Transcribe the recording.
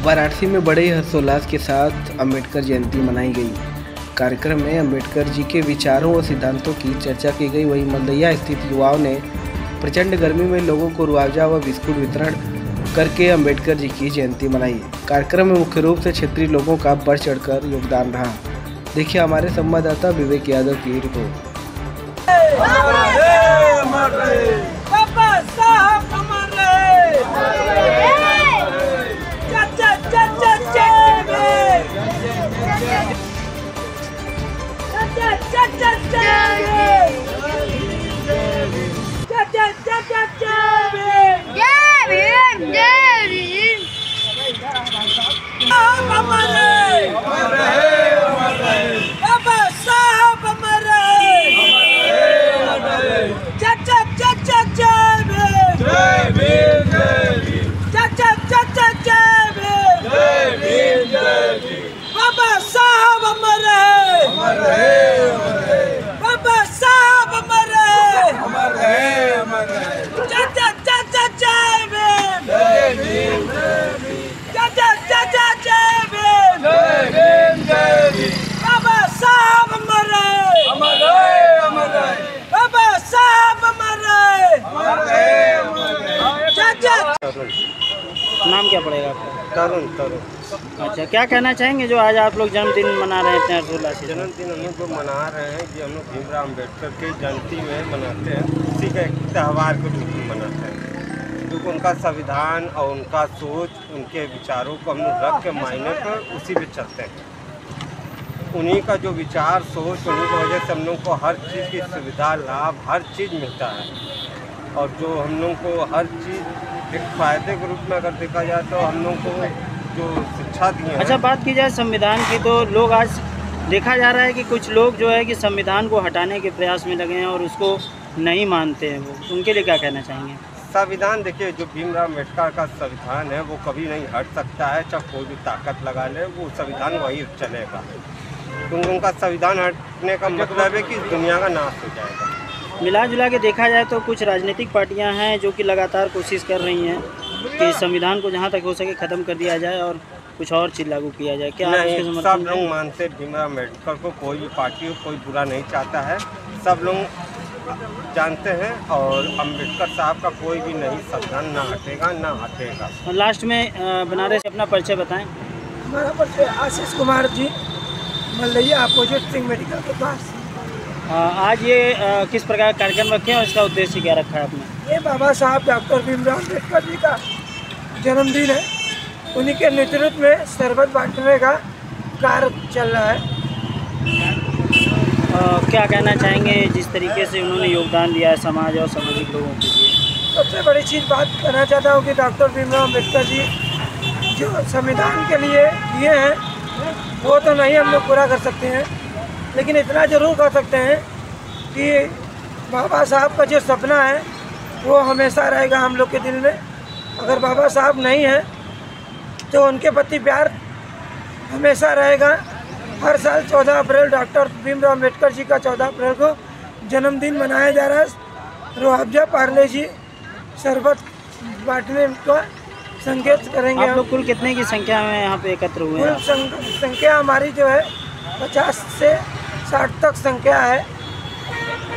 वाराणसी में बड़े हर्षोल्लास के साथ अंबेडकर जयंती मनाई गई। कार्यक्रम में अंबेडकर जी के विचारों और सिद्धांतों की चर्चा की गई। वहीं मलदैया स्थित युवाओं ने प्रचंड गर्मी में लोगों को रुआवजा व बिस्कुट वितरण करके अंबेडकर जी की जयंती मनाई। कार्यक्रम में मुख्य रूप से क्षेत्रीय लोगों का बढ़ चढ़कर योगदान रहा। देखिए हमारे संवाददाता विवेक यादव की रिपोर्ट। नाम क्या पड़ेगा आपका? तरुण। अच्छा, क्या कहना चाहेंगे जो आज आप लोग जन्मदिन मना रहे हैं इतने हर्षोल्लास से? जन्मदिन हम लोग जो मना रहे हैं कि हम लोग भीमराव अम्बेडकर की जयंती में मनाते हैं, उसी का एक त्यौहार के रूप में मनाते हैं, क्योंकि उनका संविधान और उनका सोच, उनके विचारों को हम लोग रख के मायने पर उसी पे चलते हैं। उन्हीं का जो विचार सोच, उन्हीं की वजह से हम लोग को हर चीज़ की सुविधा लाभ हर चीज़ मिलता है। और जो हम लोग को हर चीज़ एक फ़ायदे के रूप में अगर देखा जाए तो हम लोग को जो शिक्षा दी है। अच्छा, बात की जाए संविधान की तो लोग आज देखा जा रहा है कि कुछ लोग जो है कि संविधान को हटाने के प्रयास में लगे हैं और उसको नहीं मानते हैं। वो उनके लिए क्या कहना चाहेंगे? संविधान देखिए, जो भीमराव अम्बेडकर का संविधान है वो कभी नहीं हट सकता है, चाहे कोई भी ताकत लगा ले, वो संविधान वही चलेगा। क्योंकि उनका संविधान हटने का मतलब है कि दुनिया का नाश हो जाएगा। मिला जुला के देखा जाए तो कुछ राजनीतिक पार्टियां हैं जो कि लगातार कोशिश कर रही हैं कि संविधान को जहां तक हो सके ख़त्म कर दिया जाए और कुछ और चीज़ लागू किया जाए। क्या नहीं, सब लोग मानते भीमराव अम्बेडकर को, कोई भी पार्टी हो कोई बुरा नहीं चाहता है, सब लोग जानते हैं। और अम्बेडकर साहब का कोई भी नहीं संविधान ना हटेगा ना हटेगा। लास्ट में बनारस से अपना परिचय बताएं। हमारा परिचय आशीष कुमार जी, मलदैया अपोजिट सिंह मेडिकल के पास। आज ये किस प्रकार का कार्यक्रम रखे हैं और इसका उद्देश्य क्या रखा है आपने? ये बाबा साहब डॉक्टर भीमराव अम्बेडकर जी का जन्मदिन है, उन्हीं के नेतृत्व में शरबत बांटने का कार्य चल रहा है। क्या कहना चाहेंगे जिस तरीके से उन्होंने योगदान दिया है समाज और सामाजिक लोगों के लिए? सबसे बड़ी चीज़ बात करना चाहता हूँ कि डॉक्टर भीमराव अम्बेडकर जी जो संविधान के लिए किए हैं वो तो नहीं हम लोग पूरा कर सकते हैं, लेकिन इतना ज़रूर कर सकते हैं कि बाबा साहब का जो सपना है वो हमेशा रहेगा हम लोग के दिल में। अगर बाबा साहब नहीं हैं तो उनके प्रति प्यार हमेशा रहेगा। हर साल 14 अप्रैल डॉक्टर भीमराव अम्बेडकर जी का 14 अप्रैल को जन्मदिन मनाया जा रहा है। रुआवजा, पार्ले जी, शरबत बांटने का संकेत करेंगे। आप लोग कुल कितने की संख्या में यहाँ पे एकत्र हुए हैं? कुल संख्या हमारी जो है 50 से 60 तक संख्या है।